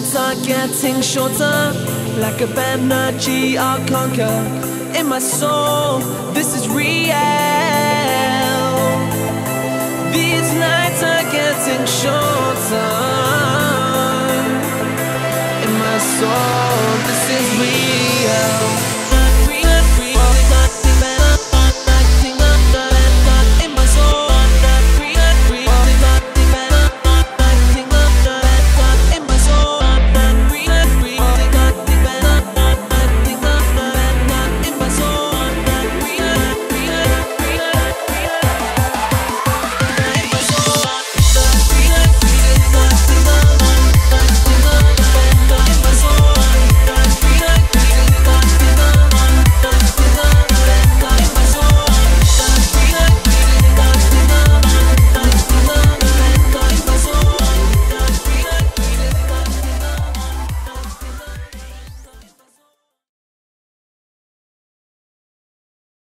nights are getting shorter, lack of energy I'll conquer. In my soul, this is real. These nights are getting shorter. In my soul, this is real.